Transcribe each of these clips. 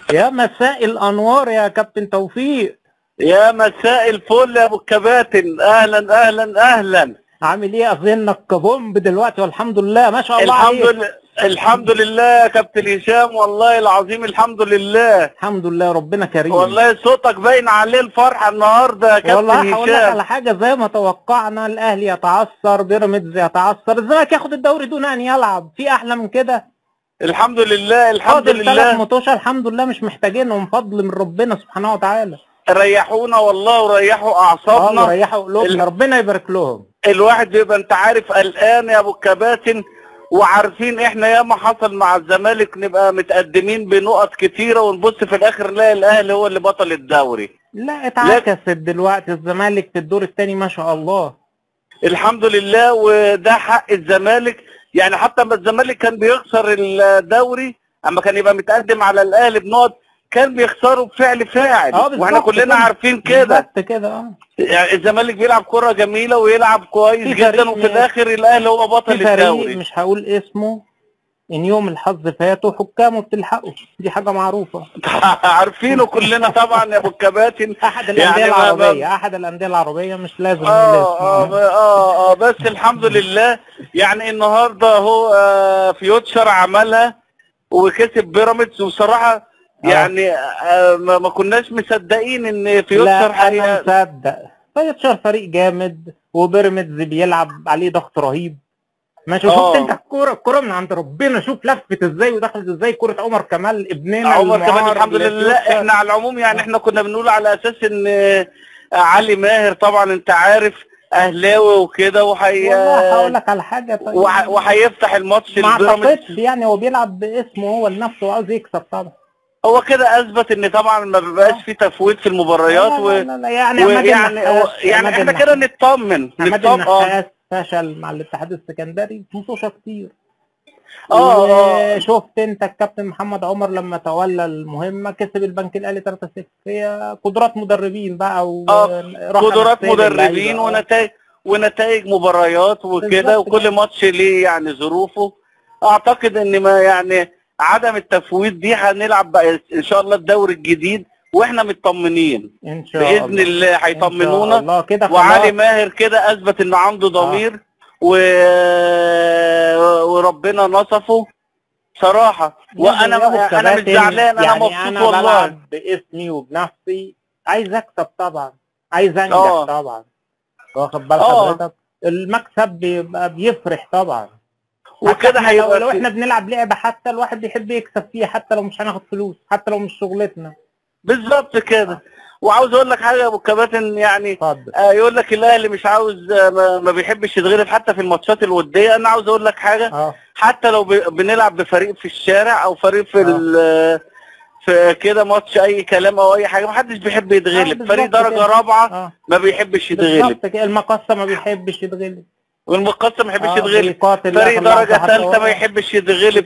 يا مساء الانوار يا كابتن توفيق. يا مساء الفل يا ابو الكباتن، اهلا اهلا اهلا. عامل ايه؟ اظنك بومب دلوقتي والحمد لله ما شاء الله الحمد عليك. لله الحمد لله يا كابتن هشام، والله العظيم الحمد لله. الحمد لله ربنا كريم. والله صوتك باين عليه الفرحه النهارده يا كابتن والله هقول لك هشام. على حاجه، زي ما توقعنا الاهلي يتعثر، بيراميدز يتعثر، الزمالك ياخد الدوري دون ان يلعب. في احلى من كده؟ الحمد لله الحمد فاضل 3 لله. ماتشات الحمد لله، مش محتاجينهم، فضل من ربنا سبحانه وتعالى. ريحونا والله وريحوا اعصابنا. وريحوا قلوبنا، ربنا يبارك لهم. الواحد بيبقى انت عارف قلقان يا ابو الكباتن، وعارفين احنا ياما حصل مع الزمالك نبقى متقدمين بنقط كتيره ونبص في الاخر نلاقي الاهلي هو اللي بطل الدوري. لا اتعكست دلوقتي، الزمالك في الدور الثاني ما شاء الله. الحمد لله، وده حق الزمالك. يعني حتى لما الزمالك كان بيخسر الدوري، اما كان يبقى متقدم على الاهلي بنقط كان بيخسروا بفعل فاعل، واحنا كلنا عارفين كده. بالظبط كده. يعني الزمالك بيلعب كرة جميلة ويلعب كويس جدا، وفي الاخر الاهلي هو بطل الدوري. مش هقول اسمه، ان يوم الحظ فاته حكامه بتلحقه، دي حاجه معروفه. عارفينه كلنا طبعا يا ابو الكباتن. احد الانديه العربيه، احد الانديه العربيه، مش لازم بس الحمد لله. يعني النهارده هو فيوتشر عملها وكسب بيراميدز، وبصراحه يعني ما كناش مصدقين ان فيوتشر انا مصدق. فيوتشر فريق جامد، وبيراميدز بيلعب عليه ضغط رهيب. ماشي. شفت انت الكوره من عند ربنا، شوف لفت ازاي ودخلت ازاي كوره عمر كمال ابننا. عمر كمال الحمد لله. احنا على العموم يعني احنا كنا بنقول على اساس ان علي ماهر طبعا انت عارف اهلاوي وكده، والله هقول لك على حاجه طيب، وهيفتح الماتش البيراميدز. ما اعتقدش يعني، هو بيلعب باسمه هو لنفسه وعاوز يكسب طبعا. هو كده اثبت ان طبعا ما بيبقاش في تفويت في المباريات. لا يعني احنا كده نطمن. النحاس فشل مع الاتحاد السكندري في ماتشات كتير. شفت انت الكابتن محمد عمر لما تولى المهمه كسب البنك الاهلي 3-0. هي قدرات مدربين بقى قدرات مدربين ونتائج مباريات وكده، وكل ماتش ليه يعني ظروفه. اعتقد ان ما يعني عدم التفويت دي هنلعب بقى ان شاء الله الدوري الجديد واحنا مطمنين ان شاء الله باذن الله. هيطمنونا الله كده. وعلي ماهر كده اثبت ان عنده ضمير وربنا نصفه صراحه. وانا مش زعلان، انا يعني مبسوط أنا والله. بلعب باسمي وبنفسي، عايز اكسب طبعا، عايز انجح طبعا. واخد بال حضرتك؟ المكسب بيبقى بيفرح طبعا. وكده هيبقى لو احنا بنلعب لعبه حتى الواحد بيحب يكسب فيها، حتى لو مش هناخد فلوس، حتى لو مش شغلتنا. بالظبط كده. وعاوز اقول لك حاجه يا ابو الكباتن، يعني يقول لك الاهلي مش عاوز ما بيحبش يتغلب حتى في الماتشات الوديه. انا عاوز اقول لك حاجه، حتى لو بنلعب بفريق في الشارع او فريق في كده ماتش اي كلام او اي حاجه، ما حدش بيحب يتغلب. فريق درجه رابعه ما بيحبش يتغلب. بالظبط كده. المقصه ما بيحبش يتغلب، والمقصه ما يحبش يتغلب. فريق درجه ثالثه ما يحبش يتغلب،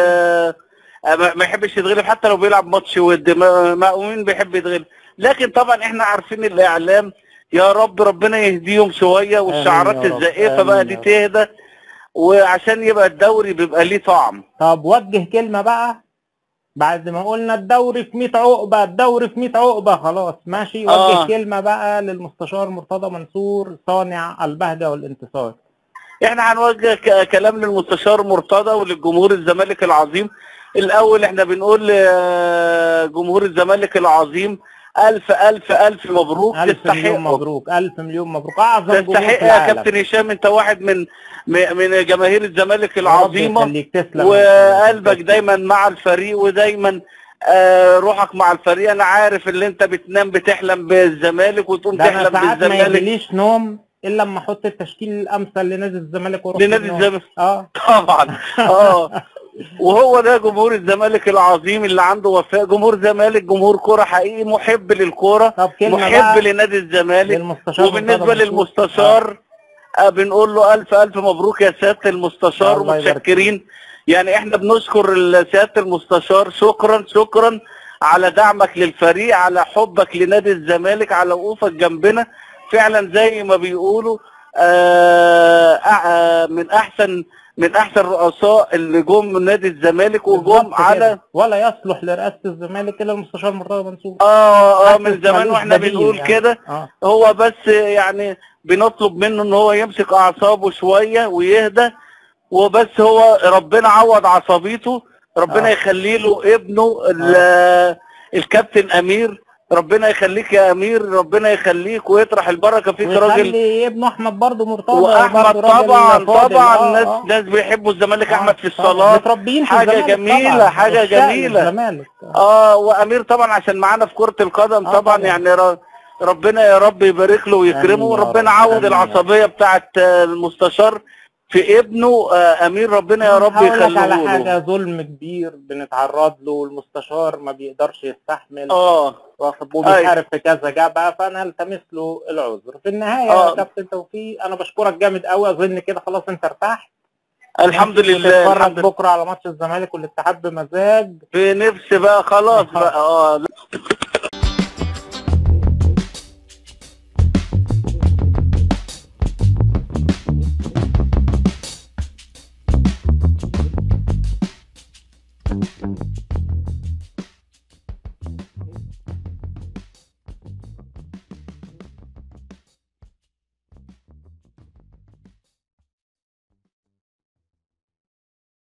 ما يحبش يتغلب حتى لو بيلعب ماتش ود. مين بيحب يتغلب؟ لكن طبعا احنا عارفين الاعلام، يا رب ربنا يهديهم شويه، والشعارات الزائفه بقى دي تهدى، وعشان يبقى الدوري بيبقى ليه طعم. طب وجه كلمه بقى بعد ما قلنا الدوري في 100 عقبه، الدوري في 100 عقبه خلاص ماشي. وجه كلمه بقى للمستشار مرتضى منصور صانع البهجه والانتصار. احنا هنوجه كلام للمستشار مرتضى وللجمهور الزمالك العظيم. الاول احنا بنقول لجمهور الزمالك العظيم الف الف الف مبروك. الف مليون مبروك، الف مليون مبروك. اعظم جمهور في العالم. تستحق يا كابتن هشام، انت واحد من جماهير الزمالك العظيمه، وقلبك دايما مع الفريق، ودايما روحك مع الفريق. انا عارف اللي انت بتنام بتحلم بالزمالك وتقوم تحلم بالزمالك. ما يجيليش نوم الا لما احط التشكيل الامثل لنادي الزمالك واروح لنادي الزمالك. طبعا. وهو ده جمهور الزمالك العظيم اللي عنده وفاء. جمهور زمالك جمهور كوره حقيقي، محب للكوره، محب لنادي الزمالك. وبالنسبه للمستشار بنقول له الف الف مبروك يا سياده المستشار، ومتشكرين. يعني احنا بنشكر سياده المستشار، شكرا على دعمك للفريق، على حبك لنادي الزمالك، على وقوفك جنبنا. فعلا زي ما بيقولوا من من احسن الرؤساء اللي جم من نادي الزمالك وجم على ولا يصلح لرئاسه الزمالك الا المستشار مرتضى منصور. من زمان واحنا بنقول يعني كده. هو بس يعني بنطلب منه ان هو يمسك اعصابه شويه ويهدى وبس. هو ربنا عوض عصبيته، ربنا يخلي له ابنه الكابتن امير. ربنا يخليك يا امير، ربنا يخليك ويطرح البركه فيك راجل. ويخلي ابنه احمد برضه مرتضى. واحمد طبعا ناس بيحبوا الزمالك. احمد في الصالات حاجه جميله، حاجه جميله. وامير طبعا عشان معانا في كره القدم طبعا يعني ربنا يا رب يبارك له ويكرمه. وربنا عوض العصبيه بتاعه المستشار في ابنه امير. ربنا يا رب يخليه له. على حاجه ظلم كبير بنتعرض له والمستشار ما بيقدرش يستحمل. وبيحارب في كذا جبهه، فانا التمس له العذر. في النهايه يا كابتن توفيق انا بشكرك جامد قوي. اظن كده خلاص انت ارتحت. الحمد لله. تتفرج بكره على ماتش الزمالك والاتحاد بمزاج. بنفسي بقى خلاص بقى.